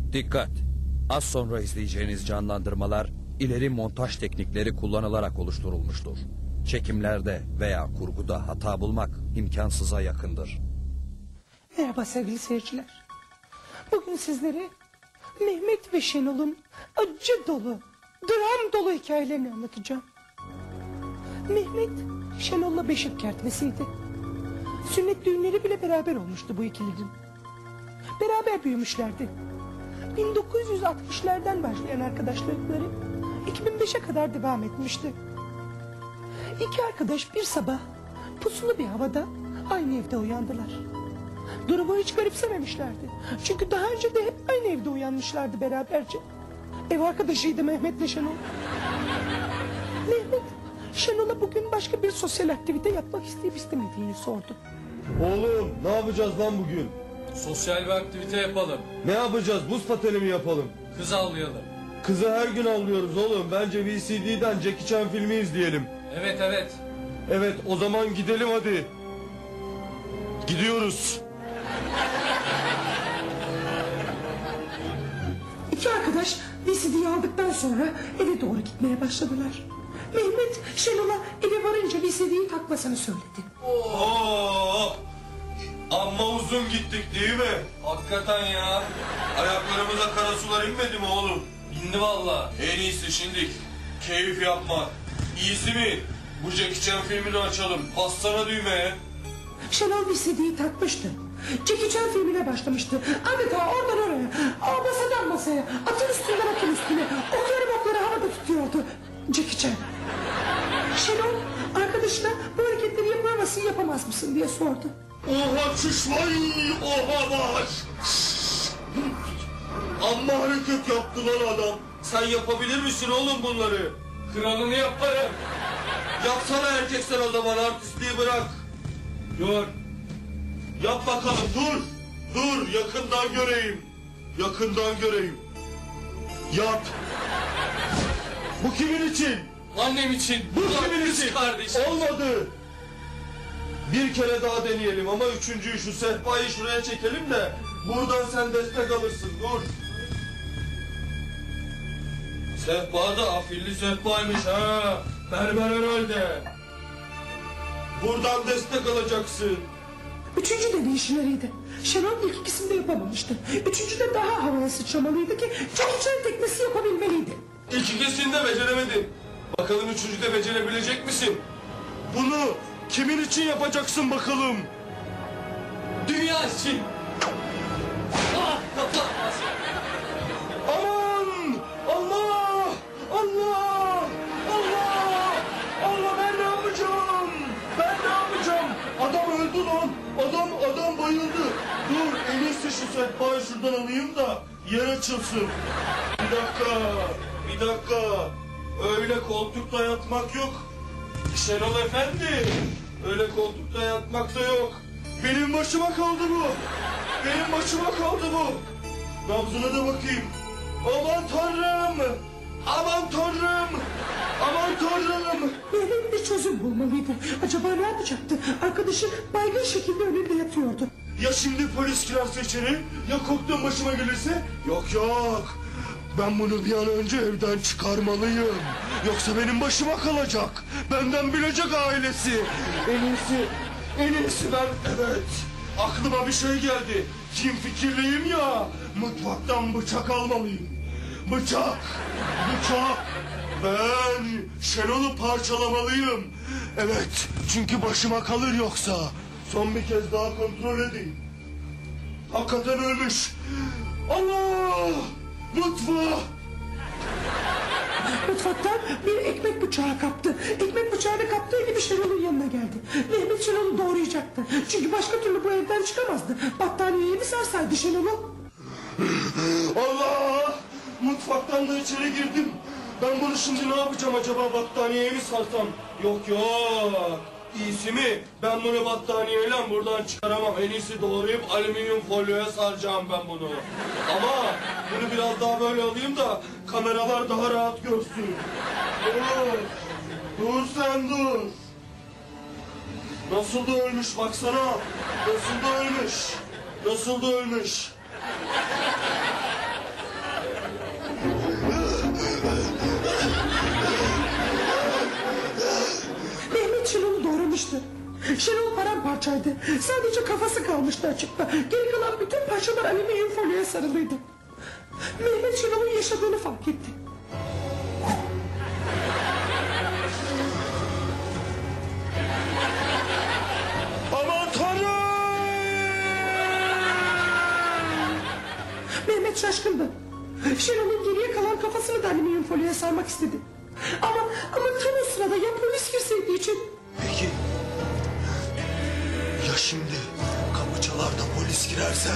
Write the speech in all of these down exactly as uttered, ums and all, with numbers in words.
Dikkat! Az sonra izleyeceğiniz canlandırmalar ileri montaj teknikleri kullanılarak oluşturulmuştur. Çekimlerde veya kurguda hata bulmak imkansıza yakındır. Merhaba sevgili seyirciler. Bugün sizlere Mehmet ve Şenol'un acı dolu, dram dolu hikayelerini anlatacağım. Mehmet, Şenol'la beşik kertmesiydi. Sünnet düğünleri bile beraber olmuştu bu ikilinin. Beraber büyümüşlerdi. bin dokuz yüz altmışlardan başlayan arkadaşlıkları iki bin beşe kadar devam etmişti. İki arkadaş bir sabah pusulu bir havada aynı evde uyandılar. Durumu hiç garipsememişlerdi. Çünkü daha önce de hep aynı evde uyanmışlardı beraberce. Ev arkadaşıydı Mehmet'le Şenol. Mehmet, Şenol'a bugün başka bir sosyal aktivite yapmak isteyip istemediğini sordu. Oğlum ne yapacağız lan bugün? Sosyal bir aktivite yapalım. Ne yapacağız? Buz pateni mi yapalım? Kız avlayalım. Kızı her gün avlıyoruz oğlum. Bence V C D'den Jackie Chan filmi izleyelim. Evet evet. Evet o zaman gidelim hadi. Gidiyoruz. İki arkadaş V C D'yi aldıktan sonra eve doğru gitmeye başladılar. Mehmet Şenol'a eve varınca V C D'yi takmasını söyledi. Oo! Amma uzun gittik değil mi? Hakikaten ya. Ayaklarımıza kara sular inmedi mi oğlum? İndi valla. En iyisi şimdi keyif yapmak. İyisi mi? Bu Jackie Chan filmini açalım. Bassana düğmeye. Şenol V C D'yi takmıştı. Jackie Chan filmine başlamıştı. Adeta oradan oraya, o masadan masaya, atın üstünden atın üstüne, okları bokları havada tutuyordu Jackie Chan. Şenol arkadaşına bu hareketleri yapar mısın yapamaz mısın diye sordu. Oha çüş vay oha baş. Amma hareket yaptı lan adam. Sen yapabilir misin oğlum bunları? Kralını yaparım. Yapsana erkek sen o zaman, artistliği bırak. Dur. Yap bakalım, dur. Dur, yakından göreyim. Yakından göreyim. Yap. Bu kimin için? Annem için. Bu Ulan kimin kız için? kardeşim. Olmadı. Bir kere daha deneyelim ama üçüncüyü şu sehpayı şuraya çekelim de buradan sen destek alırsın. Dur. Sehpa da afilli sehpaymış ha. Berber herhalde. Buradan destek alacaksın. Üçüncü deneyişleriydi. Şenol ilk ikisini de yapamamıştı. Üçüncü de daha havaya sıçramalıydı ki Jackie Chan tekmesi yapabilmeliydi. İlk ikisini de beceremedin. Bakalım üçüncüde becerebilecek misin? Bunu kimin için yapacaksın bakalım? Dünya için. Ah kafa. Aman! Allah! Allah! Allah! Allah ben ne yapacağım? Ben ne yapacağım? Adam öldü lan. Adam adam bayıldı. Dur en iyisi şu sehpayı şuradan alayım da yer açılsın. Bir dakika. Bir dakika. Öyle koltukta yatmak yok. Şenol Efendi. Öyle koltukta yatmak da yok. Benim başıma kaldı bu. Benim başıma kaldı bu. Nabzına da bakayım. Aman tanrım. Aman tanrım. Aman tanrım. Mehmet bir çözüm bulmalıydı. Acaba ne yapacaktı? Arkadaşı baygın şekilde önünde yatıyordu. Ya şimdi polis girerse içeri, ya koktuğum başıma gelirse? Yok yok. Ben bunu bir an önce evden çıkarmalıyım. Yoksa benim başıma kalacak. Benden bilecek ailesi. En iyisi, en iyisi ben, evet. Aklıma bir şey geldi. Kim fikirliyim ya. Mutfaktan bıçak almalıyım. Bıçak, bıçak. Ben Şenol'u parçalamalıyım. Evet, çünkü başıma kalır yoksa. Son bir kez daha kontrol edeyim. Hakikaten ölmüş. Allah! Mutfağa! Mutfaktan bir ekmek bıçağı kaptı. Ekmek bıçağını kaptığı gibi Şenol'un yanına geldi. Mehmet Şenol'u doğrayacaktı. Çünkü başka türlü bu evden çıkamazdı. Battaniyeye mi sarsaydı Şenol'u? Allah! Mutfaktan da içeri girdim. Ben bunu şimdi ne yapacağım acaba, battaniyeye mi sarsam? Yok yok. İyisi mi? Ben bunu battaniyeyle buradan çıkaramam. En iyisi doğrayıp alüminyum folyoya saracağım ben bunu. Ama bunu biraz daha böyle alayım da kameralar daha rahat görsün. Dur. Dur sen dur. Nasıl da ölmüş baksana. Nasıl da ölmüş. Nasıl da ölmüş. parçaydı. Sadece kafası kalmıştı açıkta. Geri kalan bütün parçalar alüminyum folyoya sarılıydı. Mehmet Şenol'un yaşadığını fark etti. Aman tanrım! Mehmet şaşkındı. Şenol'un geriye kalan kafasını da alüminyum folyoya sarmak istedi. Ama ama tam o sırada ya polis girseydi için. Peki ya şimdi kapı çalar da polis girerse?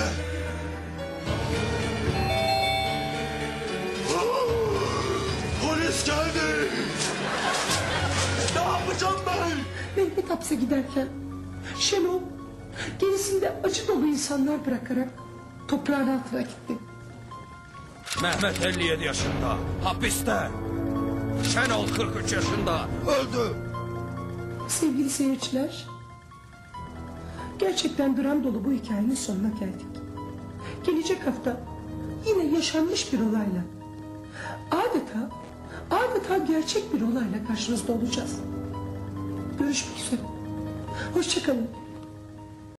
Aa, polis geldi! Ne yapacağım ben? Mehmet hapse giderken Şenol gerisinde acı dolu insanlar bırakarak toprağın altına gitti. Mehmet elli yedi yaşında, hapiste. Şenol kırk üç yaşında, öldü. Sevgili seyirciler, gerçekten dram dolu bu hikayenin sonuna geldik. Gelecek hafta yine yaşanmış bir olayla, adeta adeta gerçek bir olayla karşınızda olacağız. Görüşmek üzere. Hoşça kalın.